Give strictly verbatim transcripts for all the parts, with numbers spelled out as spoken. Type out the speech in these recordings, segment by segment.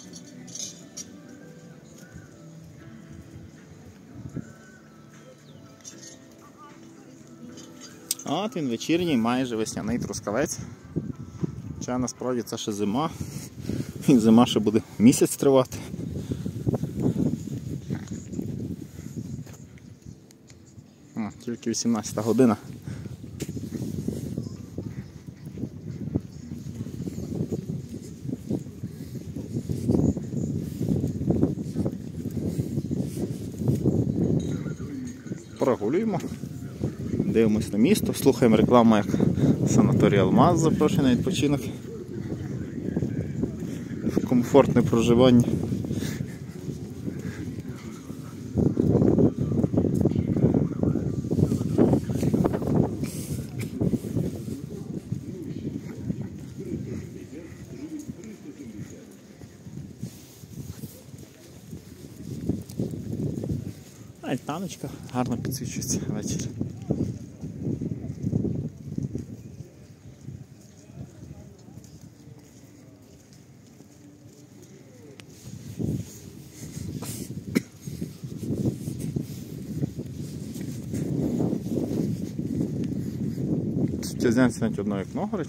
От він вечірній, майже весняний трускавець. Хоча насправді це ще зима. І зима ще буде місяць тривати. О, тільки вісімнадцята година. Прогулюємо, дивимось на місто, слухаємо рекламу, як санаторій Алмаз запрошує на відпочинок в комфортне проживання. Альтаночка гарно підсвічується ввечері. Тязянці навіть одно вікно горить.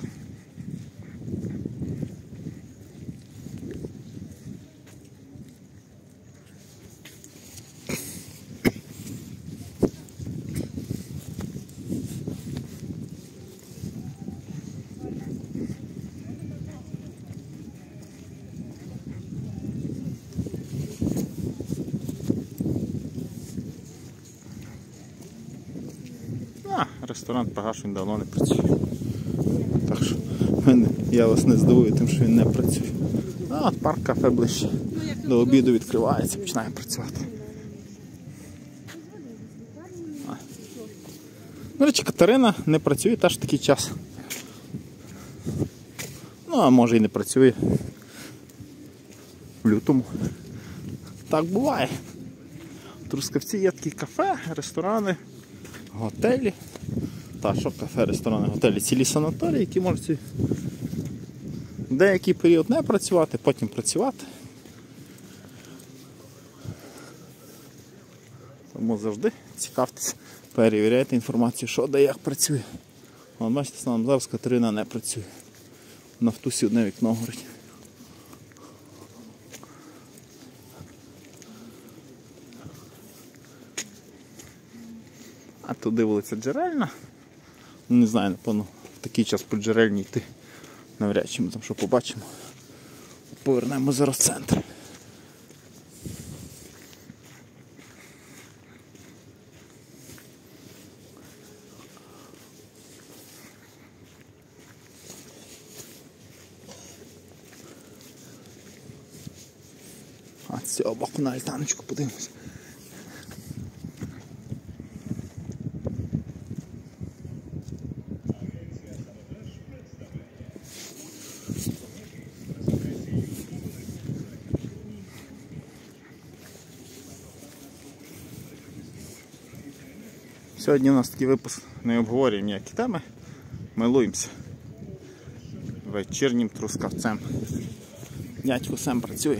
А, ресторан Пегаш, він давно не працює. Так що я вас не здивую тим, що він не працює. А от парк кафе ближче. До обіду відкривається, починає працювати. А. До речі, Катерина не працює теж такий час. Ну, а може і не працює в лютому. Так буває. В Трускавці є такі кафе, ресторани, готелі. Та, що кафе, ресторани, готелі, цілі санаторії, які можуть в деякий період не працювати, потім працювати. Тому завжди цікавтеся, перевіряйте інформацію, що де як працює. Вон, бачите, нам зараз Катерина не працює. На втусі одне вікно горить. А туди вулиця Джерельна. Не знаю, напевно, в такий час по Джерельні йти. Навряд чи ми там що побачимо. Повернемо зараз в центр. А з цього боку на альтаночку подивимось. Сьогодні у нас такий випуск, не обговорюємо ніякі теми, милуємося вечірнім трускавцем. Дядько сам працює.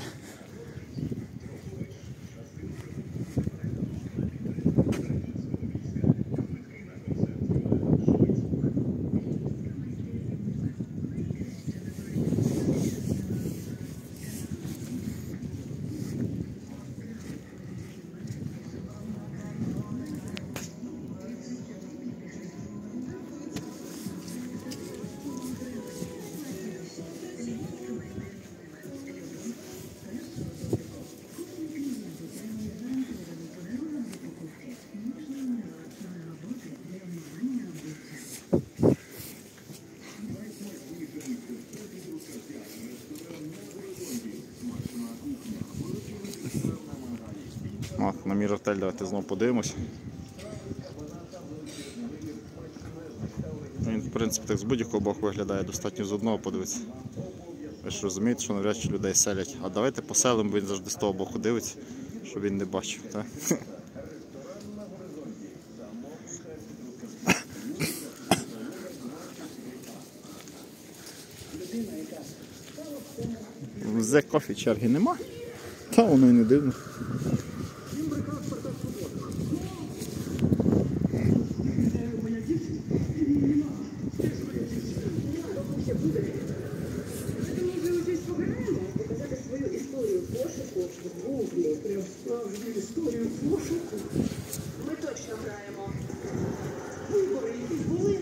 От, на Міротель давайте знову подивимось. Він, в принципі, так з будь-якого боку виглядає, достатньо з одного подивитися. Ви ж розумієте, що навряд чи людей селять. А давайте поселимо, бо він завжди з того боку дивиться, щоб він не бачив. Так? The Coffee черги нема, та воно і не дивно. Ми точно граємо. Вибори якісь були.